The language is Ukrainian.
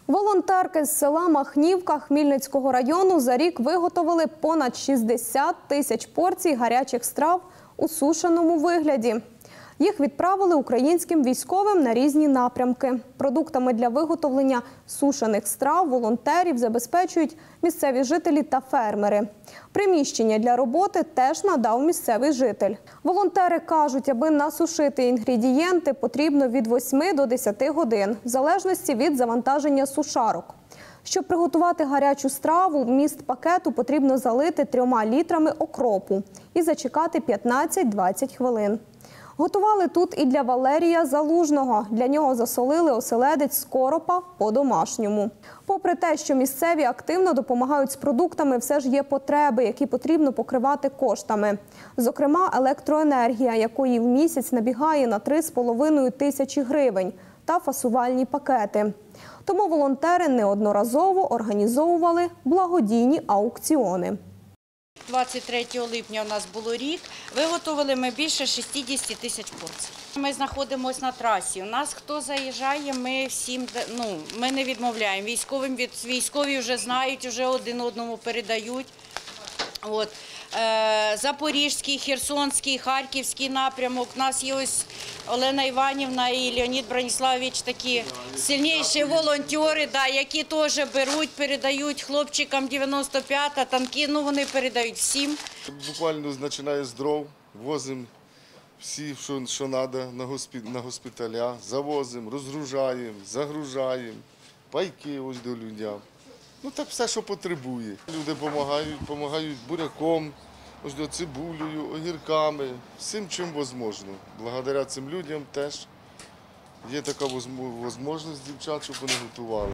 Волонтерки з села Махнівка Хмільницького району за рік виготовили понад 60 тисяч порцій гарячих страв у сушеному вигляді. Їх відправили українським військовим на різні напрямки. Продуктами для виготовлення сушених страв волонтерів забезпечують місцеві жителі та фермери. Приміщення для роботи теж надав місцевий житель. Волонтери кажуть, аби насушити інгредієнти, потрібно від 8 до 10 годин, в залежності від завантаження сушарок. Щоб приготувати гарячу страву, вміст пакету потрібно залити 3 літрами окропу і зачекати 15-20 хвилин. Готували тут і для Валерія Залужного. Для нього засолили оселедець з коропа по-домашньому. Попри те, що місцеві активно допомагають з продуктами, все ж є потреби, які потрібно покривати коштами. Зокрема, електроенергія, якої в місяць набігає на 3,5 тисячі гривень, та фасувальні пакети. Тому волонтери неодноразово організовували благодійні аукціони. 23 липня у нас було рік, виготовили ми більше 60 тисяч порцій. Ми знаходимося на трасі, у нас хто заїжджає, ми не відмовляємо. Військові вже знають, вже один одному передають. Запорізький, Херсонський, Харківський напрямок. У нас є ось Олена Іванівна і Леонід Браніславович, такі сильніші волонтери, які теж беруть, передають хлопчикам 95-та, танки, вони передають всім. Буквально починає з дров, возимо всі, що треба на госпіталя, завозимо, розгружаємо, загружаємо, пайки ось до людям. Так все, що потребує. Люди допомагають буряком, цибулею, огірками, всім, чим можливо. Благодаря цим людям теж є така можливість дівчат, щоб вони готували.